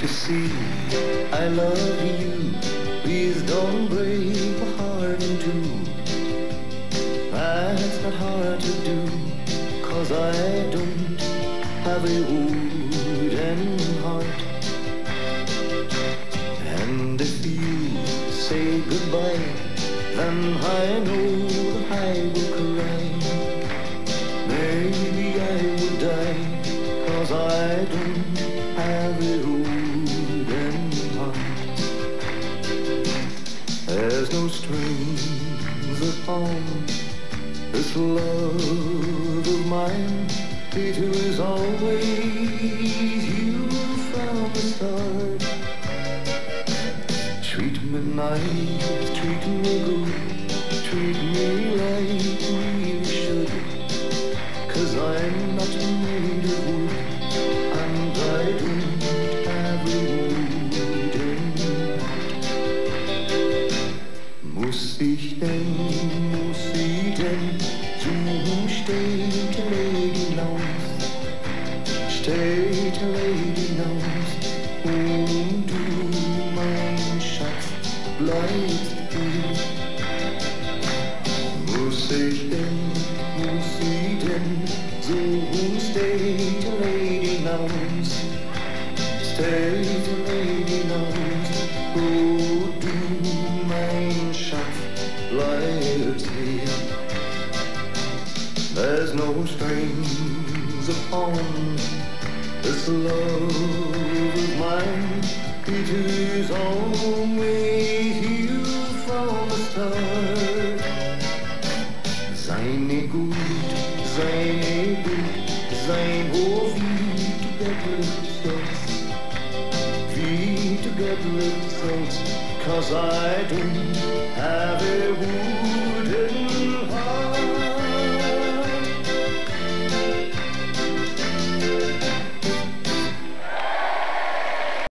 you see, I love you. Please don't break my heart in two. That's not hard to do, 'cause I don't have a wooden heart. And if you say goodbye, then I know I will cry. Maybe I will die, 'cause I don't have a wooden heart. There's no strings upon this love of mine. It was always you from the start. Treat me nice, treat me good, treat me like you really should. 'Cause I'm not made of wood, and I don't have a wooden heart. Muss ich denn so steht a lady knows, steht a lady knows. Und du, mein Schatz, bleibst hier. Muss ich denn so steht a lady knows, steht a lady knows. Oh, du, mein Schatz, bleibst hier. There's no strings upon this love of mine. It is always you from the start. Sei mir gut, sei nur wie to get looks, 'cause I don't